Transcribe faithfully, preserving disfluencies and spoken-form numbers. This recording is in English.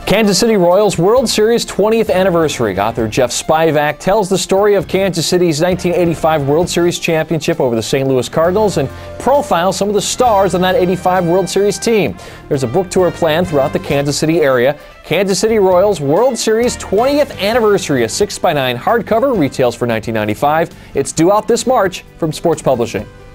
Kansas City Royals World Series twentieth anniversary. Author Jeff Spivak tells the story of Kansas City's nineteen eighty-five World Series championship over the Saint Louis Cardinals and profiles some of the stars on that eighty-five World Series team. There's a book tour planned throughout the Kansas City area. Kansas City Royals World Series twentieth anniversary, a six by nine hardcover, retails for nineteen ninety-five dollars. It's due out this March from Sports Publishing.